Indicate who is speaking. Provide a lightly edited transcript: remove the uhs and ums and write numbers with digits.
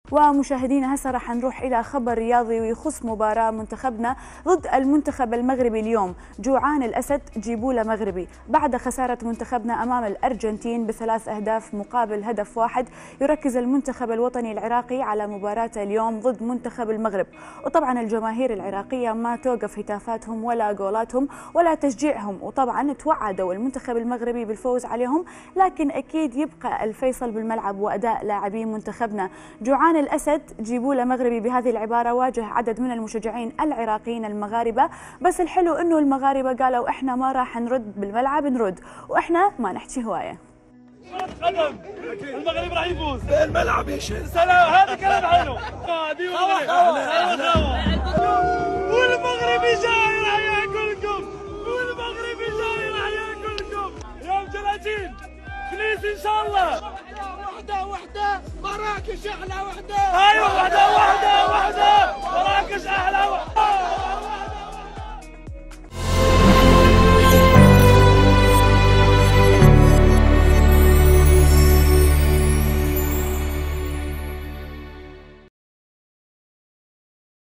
Speaker 1: ومشاهدينا هسه راح نروح إلى خبر رياضي ويخص مباراة منتخبنا ضد المنتخب المغربي اليوم. جوعان الأسد جيبوا له مغربي. بعد خسارة منتخبنا أمام الأرجنتين ب3 أهداف مقابل هدف واحد، يركز المنتخب الوطني العراقي على مباراته اليوم ضد منتخب المغرب. وطبعا الجماهير العراقية ما توقف هتافاتهم ولا جولاتهم ولا تشجيعهم، وطبعا توعدوا المنتخب المغربي بالفوز عليهم، لكن أكيد يبقى الفيصل بالملعب وأداء لاعبين منتخبنا. جوعان الأسد جيبوا له مغربي بهذه العبارة واجه عدد من المشجعين العراقيين المغاربة، بس الحلو انه المغاربة قالوا احنا ما راح نرد بالملعب، نرد واحنا ما نحكي هواية.
Speaker 2: قدم المغرب راح يفوز الملعب يشهد. سلام، هذا كلام حلو. والمغرب جاي راح ياكلكم، والمغرب جاي راح ياكلكم يوم 30 فليس ان شاء الله. وحده مراكش احلى وحده.